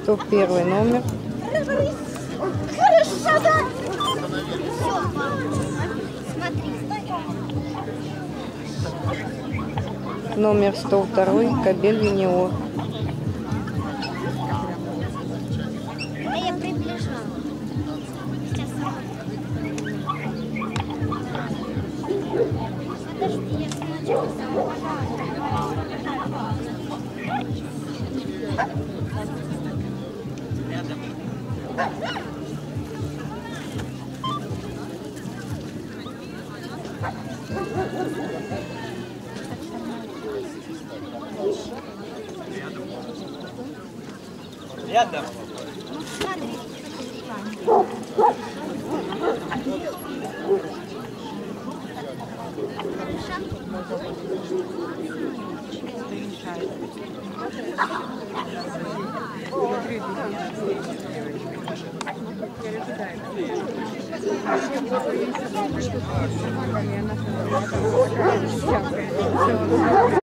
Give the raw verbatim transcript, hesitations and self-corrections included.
сто первый номер. Хорошо, да? Смотри. Номер сто второй, кобель юниор. А я приближала. Сейчас. Подожди, я сначала Рядом. Ну, смотри. Хорошо.